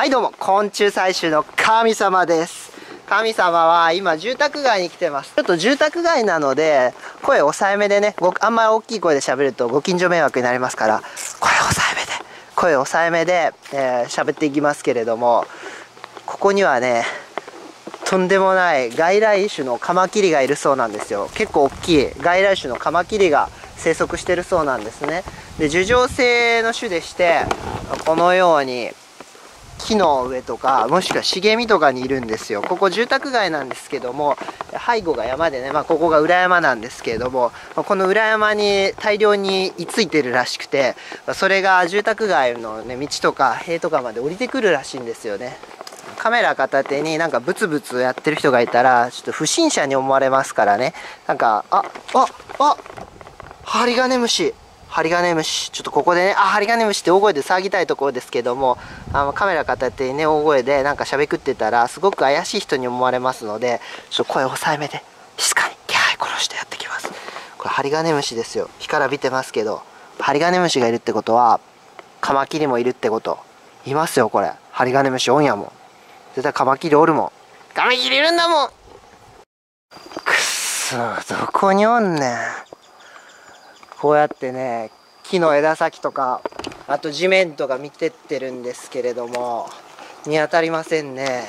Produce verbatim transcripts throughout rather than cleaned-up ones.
はいどうも、昆虫採集の神様です。神様は今住宅街に来てます。ちょっと住宅街なので声抑えめでね、ごあんまり大きい声で喋るとご近所迷惑になりますから、声抑えめで声抑えめでえー、喋っていきますけれども、ここにはねとんでもない外来種のカマキリがいるそうなんですよ。結構大きい外来種のカマキリが生息してるそうなんですね。で、樹状性の種でして、このように木の上とかもしくは茂みとかにいるんですよ。ここ住宅街なんですけども、背後が山でね、まあ、ここが裏山なんですけれども、この裏山に大量に居ついてるらしくて、それが住宅街の、ね、道とか塀とかまで降りてくるらしいんですよね。カメラ片手になんかブツブツやってる人がいたらちょっと不審者に思われますからね。なんかあああハリガネムシハリガネムシ、ちょっとここでね、あ、ハリガネムシって大声で騒ぎたいところですけども、あのカメラ片手にね、大声でなんかしゃべくってたら、すごく怪しい人に思われますので、ちょっと声を抑えめで、静かに、気配殺してやってきます。これ、ハリガネムシですよ。干からびてますけど、ハリガネムシがいるってことは、カマキリもいるってこと。いますよ、これ。ハリガネムシおんやもん。絶対カマキリおるもん。カマキリいるんだもん。くっそ、どこにおんねん。こうやってね、木の枝先とかあと地面とか見てってるんですけれども、見当たりませんね。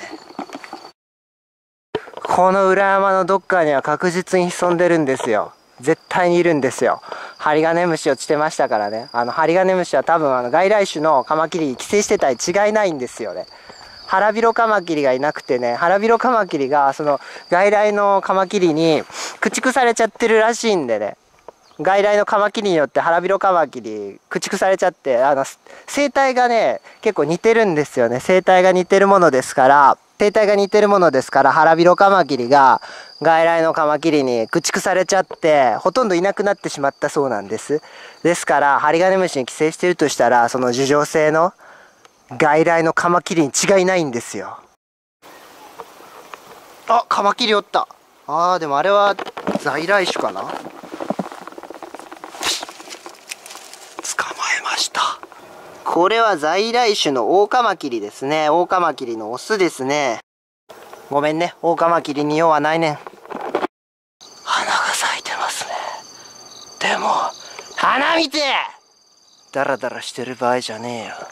この裏山のどっかには確実に潜んでるんですよ。絶対にいるんですよ。ハリガネムシをしてましたからね。あのハリガネムシは多分あの外来種のカマキリに寄生してたに違いないんですよね。ハラビロカマキリがいなくてね、ハラビロカマキリがその外来のカマキリに駆逐されちゃってるらしいんでね、外来のカマキリによってハラビロカマキリ駆逐されちゃって、あの生態がね結構似てるんですよね。生態が似てるものですから生態が似てるものですからハラビロカマキリが外来のカマキリに駆逐されちゃってほとんどいなくなってしまったそうなんです。ですからハリガネムシに寄生しているとしたら、その樹状性の外来のカマキリに違いないんですよ。あ、カマキリおった。あー、でもあれは在来種かな。これは在来種のオオカマキリですね。オオカマキリのオスですね。ごめんね、オオカマキリに用はないねん。花が咲いてますね。でも花見てダラダラしてる場合じゃねえよ。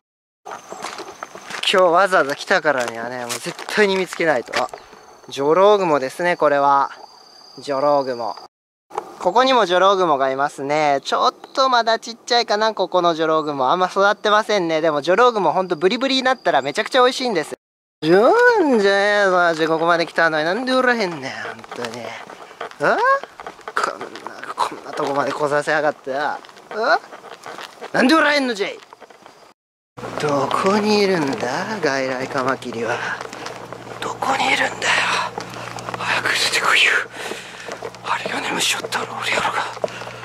今日わざわざ来たからにはね、もう絶対に見つけないと。あ、ジョロウグモですね。これはジョロウグモ。ここにもジョロウグモがいますね。ちょっとまだちっちゃいかな、ここのジョロウグモ。あんま育ってませんね。でもジョロウグモほんとブリブリになったらめちゃくちゃ美味しいんです。じゃんじゃえマジここまで来たのになんで売らへんねん、ほんとに。あこんな、こんなとこまで来させやがって。あなんで売らへんのじゃい。どこにいるんだ外来カマキリは。どこにいるんだよ。早く出てこいよ。ハリガネムシおったら俺やろが。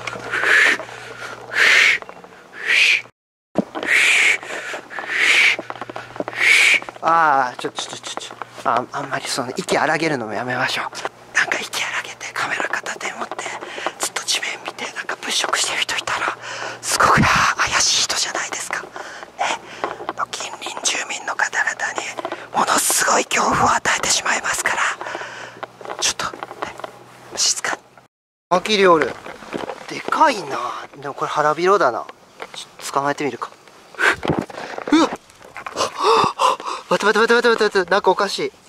ああ、ちょちょちょちょちょああんまりその息荒げるのもやめましょう。なんか息荒げてカメラ片手に持ってずっと地面見てなんか物色してる人いたらすごく怪しい人じゃないですかね。近隣住民の方々にものすごい恐怖を与えてしまいますから、ちょっと、ね、静かに。カマキリおる。でかいな。でもこれ腹広だな。ちょっと捕まえてみるか。うわっ、待って待って待って待って待って、なんかおかしい。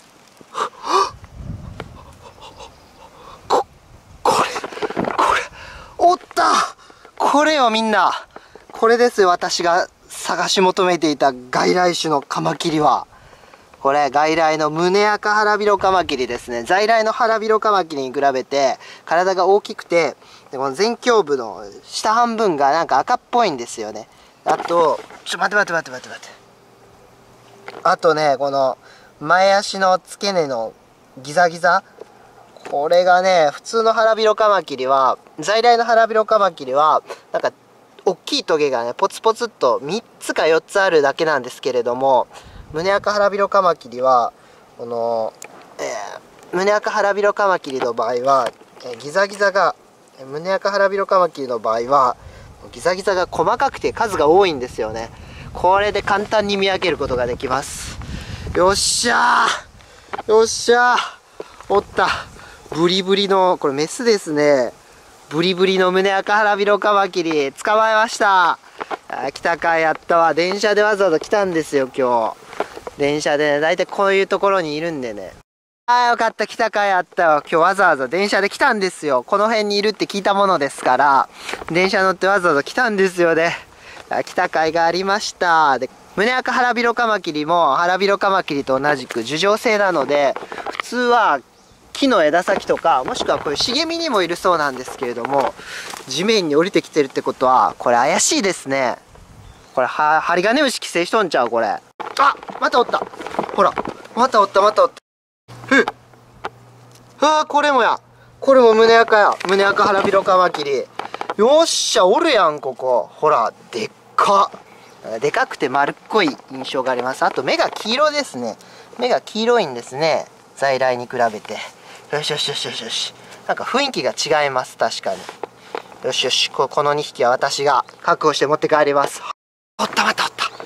こ、これ、これ、おった。これよみんな。これですよ、私が探し求めていた外来種のカマキリは。これ外来のムネアカハラビロカマキリですね。在来のハラビロカマキリに比べて体が大きくて、でこの前胸部の下半分がなんか赤っぽいんですよね。あとちょ待って待って待って待って待って。あとね、この前足の付け根のギザギザ、これがね、普通のハラビロカマキリは、在来のハラビロカマキリはなんか大きいトゲがねポツポツっとみっつかよっつあるだけなんですけれども、ムネアカハラビロカマキリはこの、えー、ムネアカハラビロカマキリの場合は、えー、ギザギザがムネアカハラビロカマキリの場合はギザギザが細かくて数が多いんですよね。 これで簡単に見分けることができます。よっしゃー、よっしゃー、おった。ブリブリの、これメスですね。ブリブリの胸赤腹びろカマキリ捕まえました。あ、来たかい、やったわ。電車でわざわざ来たんですよ今日。電車でね、だいたいこういうところにいるんでね。あー、よかった、来たかい、あったよ。今日わざわざ電車で来たんですよ。この辺にいるって聞いたものですから電車乗ってわざわざ来たんですよね。来たかいがありました。で、胸赤腹びろカマキリも腹びろカマキリと同じく樹状性なので、普通は木の枝先とか、もしくはこういう茂みにもいるそうなんですけれども、地面に降りてきてるってことはこれ怪しいですね。これはハリガネムシ寄生しとんちゃうこれ。あ、またおった。ほら、またおった、またおった。ふっ、あー、これもや、これも胸赤や。胸赤腹びろカマキリ。よっしゃ、おるやんここ。ほら、でっか。でかくて丸っこい印象があります。あと目が黄色ですね。目が黄色いんですね、在来に比べて。よしよしよしよしよし、なんか雰囲気が違います、確かに。よしよし、ここのにひきは私が確保して持って帰ります。おった、またおった、またおった。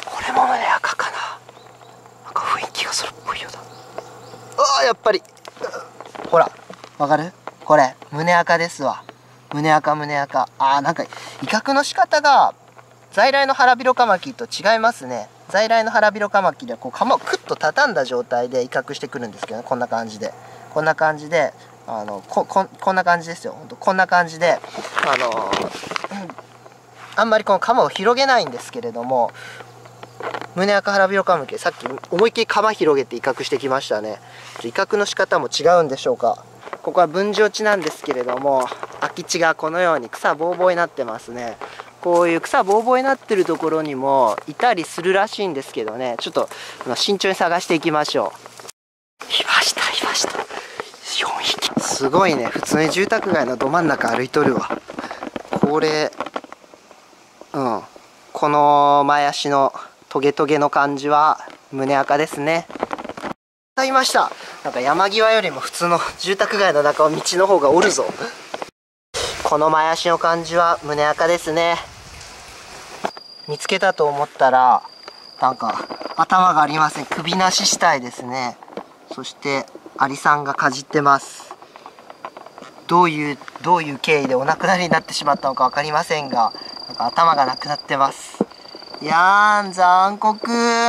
これも胸赤かな。なんか雰囲気がそれっぽいようだ。あー、やっぱりほら、わかる？これ胸赤ですわ。胸赤、胸赤。あー、なんか威嚇の仕方が在来の腹びろカマキリと違いますね。在来の腹びろカマキリはこう鎌をクッと畳んだ状態で威嚇してくるんですけどね。こんな感じでこんな感じであのこここんな感じですよ。ほんとこんな感じであのー、あんまりこの鎌を広げないんですけれども、胸赤腹びろカマキリさっき思いっきり鎌広げて威嚇してきましたね。威嚇の仕方も違うんでしょうか。ここは分譲地なんですけれども、空き地がこのように草ぼうぼうになってますね。こういう草ぼうぼうになってるところにもいたりするらしいんですけどね、ちょっと慎重に探していきましょう。いました、いました。よんひき。すごいね、普通に住宅街のど真ん中歩いとるわ。これ、うん、この前足のトゲトゲの感じは胸赤ですね。いました。なんか山際よりも普通の住宅街の中を道の方がおるぞ。この前足の感じは胸赤ですね。見つけたと思ったらなんか頭がありません。首なし死体ですね。そしてアリさんがかじってます。どういうどういう経緯でお亡くなりになってしまったのか分かりませんが、なんか頭がなくなってます。いやーん、残酷。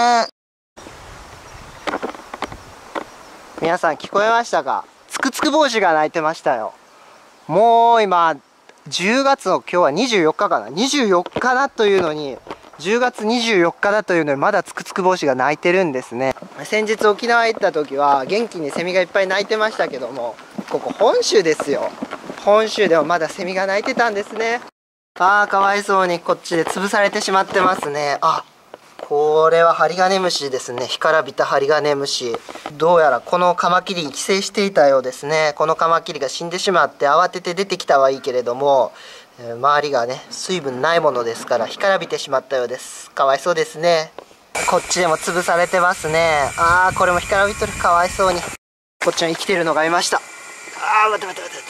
皆さん聞こえましたか？つくつく帽子が鳴いてましたよ。もう今じゅうがつの今日はにじゅうよっかかな、にじゅうよっかだというのに、じゅうがつにじゅうよっかだというのにまだつくつく帽子が鳴いてるんですね。先日沖縄行った時は元気にセミがいっぱい鳴いてましたけども、ここ本州ですよ。本州ではまだセミが鳴いてたんですね。あー、かわいそうにこっちで潰されてしまってますね。あ、これはハリガネムシですね。干からびたハリガネムシ。どうやらこのカマキリに寄生していたようですね。このカマキリが死んでしまって慌てて出てきたはいいけれども、えー、周りがね水分ないものですから干からびてしまったようです。かわいそうですね。こっちでも潰されてますね。あー、これも干からびとる。かわいそうに。こっちの生きてるのがいました。あー、待って待って待って。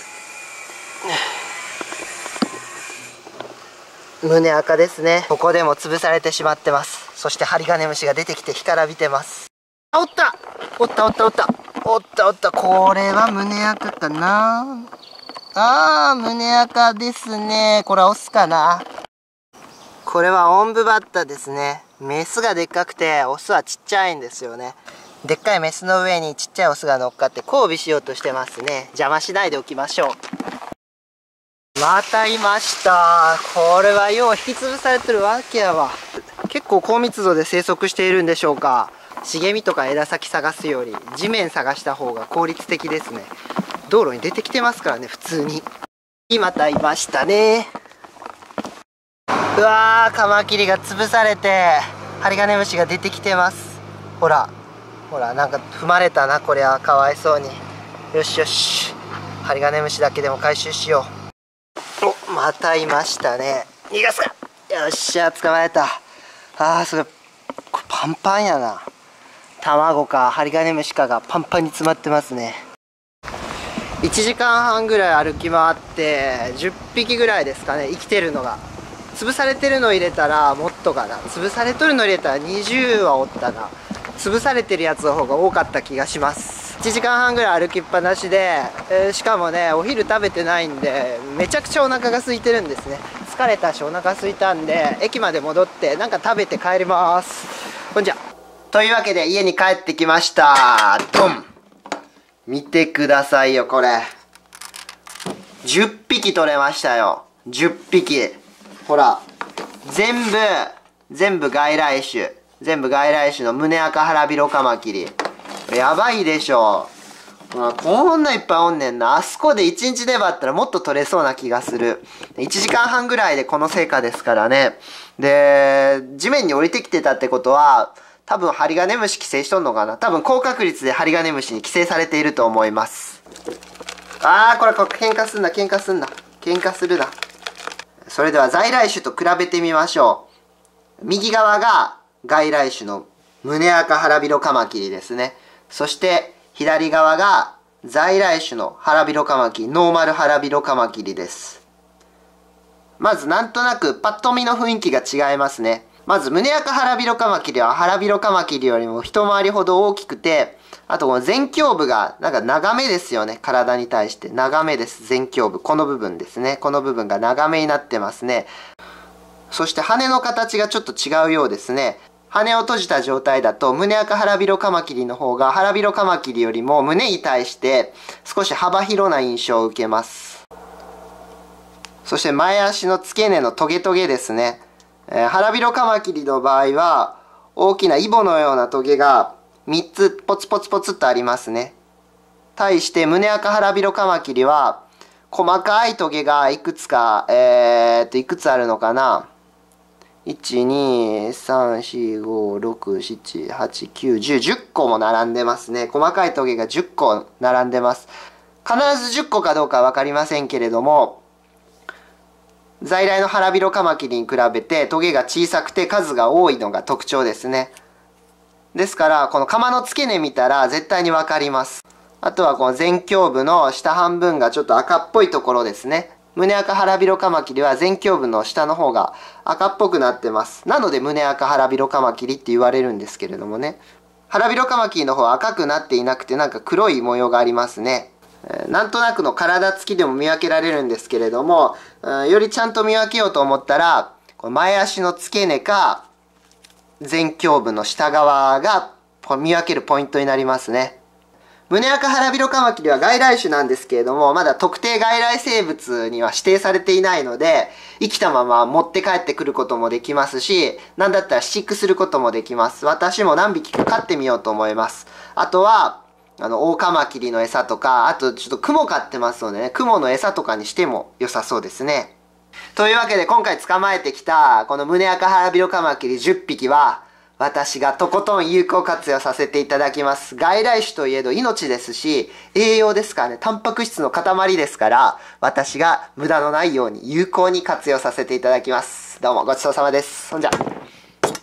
胸赤ですね。ここでも潰されてしまってます。そしてハリガネムシが出てきて干からびてます。あ、おったおったおったおったおったおった。これは胸赤かな。あー、胸赤ですね。これはオスかな。これはオンブバッタですね。メスがでっかくてオスはちっちゃいんですよね。でっかいメスの上にちっちゃいオスが乗っかって交尾しようとしてますね。邪魔しないでおきましょう。またいました。これはよう引き潰されてるわけやわ。結構高密度で生息しているんでしょうか。茂みとか枝先探すより地面探した方が効率的ですね。道路に出てきてますからね、普通に。またいましたね。うわー、カマキリが潰されてハリガネムシが出てきてます。ほらほら、なんか踏まれたな。これはかわいそうに。よしよし、ハリガネムシだけでも回収しよう。お、またいましたね。逃がすか。よっしゃ、捕まえた。あー、それこれパンパンやな。卵かハリガネムシかがパンパンに詰まってますね。いちじかんはんぐらい歩き回ってじゅっぴきぐらいですかね、生きてるのが。 潰されてるの入れたらもっとかな。潰されとるの入れたらにじゅうはおったな。潰されてるやつの方が多かった気がします。いちじかんはんぐらい歩きっぱなしで、えー、しかもねお昼食べてないんでめちゃくちゃお腹が空いてるんですね。疲れたしお腹空いたんで駅まで戻ってなんか食べて帰ります。ほんじゃ。というわけで家に帰ってきました。ドン。見てくださいよこれ。じゅっぴき取れましたよ。じゅっぴき。ほら全部全部外来種。全部外来種の胸赤ハラビロカマキリ。やばいでしょ。こんないっぱいおんねんな。あそこでいちにち粘ったらもっと取れそうな気がする。いちじかんはんぐらいでこの成果ですからね。で、地面に降りてきてたってことは、多分ハリガネムシ寄生しとんのかな。多分高確率でハリガネムシに寄生されていると思います。あー、これ、これ喧嘩すんな、喧嘩すんな。喧嘩するな。それでは在来種と比べてみましょう。右側が外来種の胸赤ハラビロカマキリですね。そして左側が在来種のハラビロカマキリ、ノーマルハラビロカマキリです。まずなんとなくパッと見の雰囲気が違いますね。まず胸赤ハラビロカマキリはハラビロカマキリよりも一回りほど大きくて、あとこの前胸部がなんか長めですよね。体に対して長めです。前胸部。この部分ですね。この部分が長めになってますね。そして羽の形がちょっと違うようですね。羽を閉じた状態だと胸赤ハラビロカマキリの方がハラビロカマキリよりも胸に対して少し幅広な印象を受けます。そして前足の付け根のトゲトゲですね。えー、ハラビロカマキリの場合は大きなイボのようなトゲがみっつポツポツポツっとありますね。対して胸赤ハラビロカマキリは細かいトゲがいくつか、えー、っといくつあるのかな。いち、に、さん、よん、ご、ろく、しち、はち、きゅう、じゅう、じゅっこも並んでますね。細かいトゲがじゅっこ並んでます。必ずじゅっこかどうかはわかりませんけれども、在来のハラビロカマキリに比べてトゲが小さくて数が多いのが特徴ですね。ですから、この鎌の付け根見たら絶対にわかります。あとはこの前胸部の下半分がちょっと赤っぽいところですね。胸赤ハラビロカマキリは前胸部の下の方が赤っぽくなってます。なので胸赤ハラビロカマキリって言われるんですけれどもね。ハラビロカマキリの方は赤くなっていなくてなんか黒い模様がありますね。えー、なんとなくの体つきでも見分けられるんですけれども、うん、よりちゃんと見分けようと思ったら、この前足の付け根か前胸部の下側が見分けるポイントになりますね。胸赤ハラビロカマキリは外来種なんですけれども、まだ特定外来生物には指定されていないので、生きたまま持って帰ってくることもできますし、なんだったら飼育することもできます。私も何匹か飼ってみようと思います。あとは、あの、オオカマキリの餌とか、あとちょっとクモ飼ってますのでね、クモの餌とかにしても良さそうですね。というわけで今回捕まえてきた、この胸赤ハラビロカマキリじゅっぴきは、私がとことん有効活用させていただきます。外来種といえど命ですし、栄養ですからね、タンパク質の塊ですから、私が無駄のないように有効に活用させていただきます。どうもごちそうさまです。そんじゃ。